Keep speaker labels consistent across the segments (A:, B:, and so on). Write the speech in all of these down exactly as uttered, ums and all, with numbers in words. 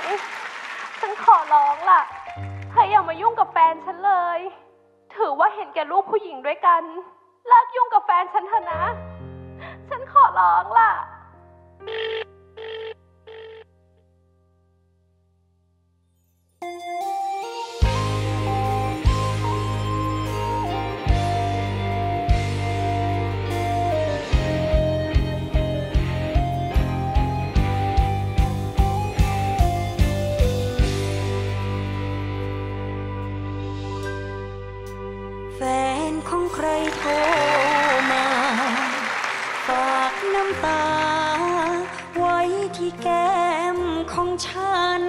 A: ฉันขอร้องล่ะเธออย่ามายุ่งกับแฟนฉันเลยถือว่าเห็นแก่ลูกผู้หญิงด้วยกันเลิกยุ่งกับแฟนฉันเถอะนะฉันขอร้องล่ะ
B: แฟนของใครโทรมาฝากน้ำตาไว้ที่แก้มของฉัน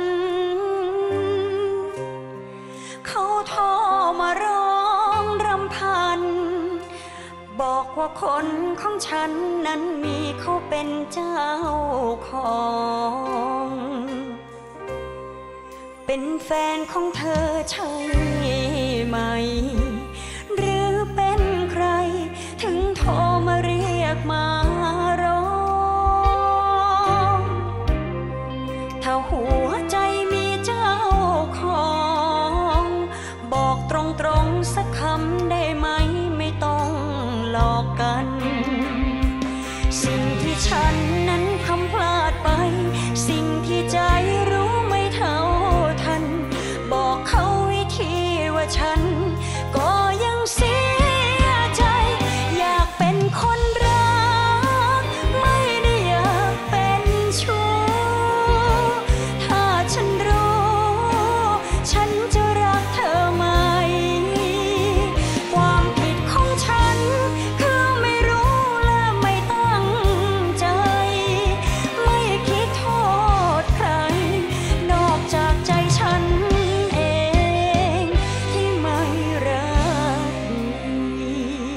B: เขาโทรมาร้องรำพันบอกว่าคนของฉันนั้นมีเขาเป็นเจ้าของเป็นแฟนของเธอใช่ไหมหรือเป็นใครถึงโทรมาเรียกมาร้องถ้าหัวใจมีเจ้าของบอกตรงๆสักคำได้ไหมไม่ต้องหลอกกันสิ่งที่ฉันนั้นทำพลาดไปสิ่งที่ใจรู้ไม่เท่าทันบอกเขาวิธีว่าฉันก็ยังเสียใจอยากเป็นคนรักไม่ได้อยากเป็นชู้ถ้าฉันรู้ฉันจะรักเธอไหมความผิดของฉันคือไม่รู้และไม่ตั้งใจไม่คิดโทษใครนอกจากใจฉันเองที่ไม่รักดี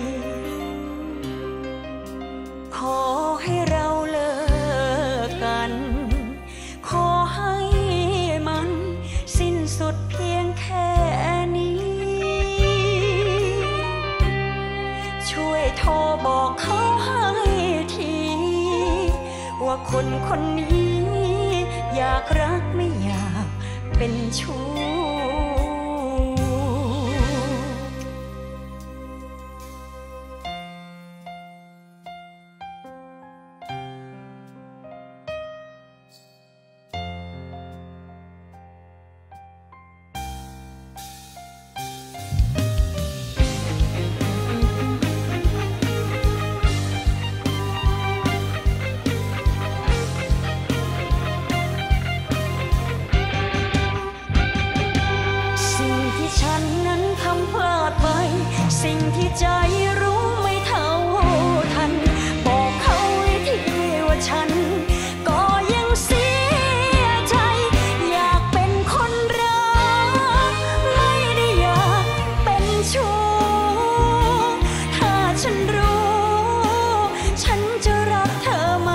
B: ขอให้เราเลิกกันขอให้มันสิ้นสุดเพียงแค่นี้ช่วยโทรบอกเขาให้ทีว่าคนคนนี้อยากรักไม่อยากเป็นชู้ฉันนั้นทำพลาดไปสิ่งที่ใจรู้ไม่เท่าทันบอกเขาวิธีว่าฉันก็ยังเสียใจอยากเป็นคนรักไม่ได้อยากเป็นชู้ถ้าฉันรู้ฉันจะรักเธอไหม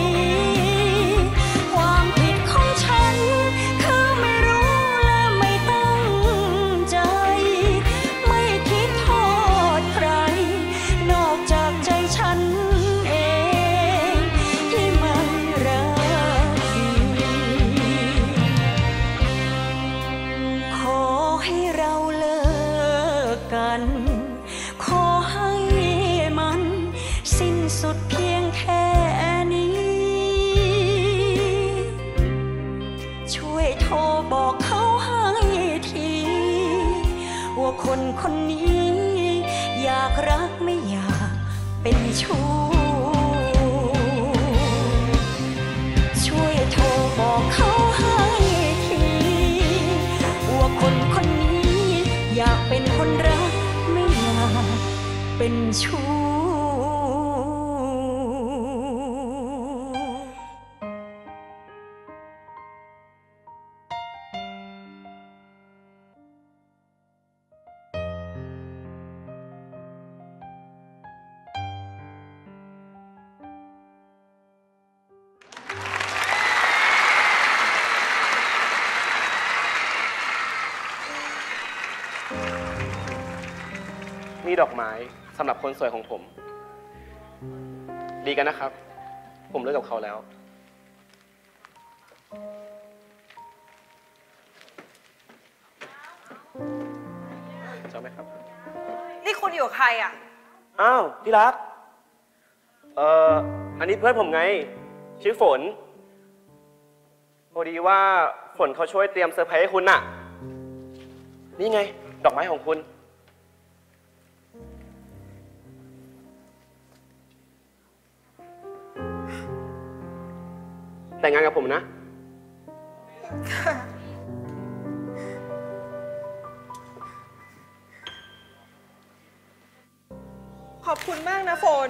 B: ความผิดของฉันคือไม่รู้และไม่ตั้งใจไม่คิดโทษใครนอกจากใจฉันเองที่ไม่รักดีขอให้เราเลิกกันขอให้มันสิ้นสุดเพียงแค่นี้ช่วยโทรบอกเขาให้ทีว่าคนคนนี้อยากรักไม่อยากเป็นชู้ช่วยโทรบอกเขาให้ทีว่าคนคนนี้อยากเป็นคนรักไม่อยากเป็นชู้
C: นี่ดอกไม้สำหรับคนสวยของผมดีกันนะครับผมเลิกกับเขาแล้วเจ้าไหมครับ
D: นี่คุณอยู่กับใครอ่ะ
C: อ้าวที่รัก เอ่อ อันนี้เพื่อนผมไง ชื่อฝน พอดีว่าฝนเขาช่วยเตรียมเซอร์ไพรส์ให้คุณน่ะ นี่ไง ดอกไม้ของคุณ แต่งงานกับผมนะ
D: ขอบคุณมากนะฝน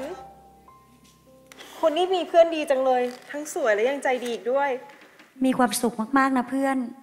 D: คนนี้มีเพื่อนดีจังเลย ทั้งสวยและยังใจดีอีกด้วย
B: มีความสุขมากๆนะเพื่อน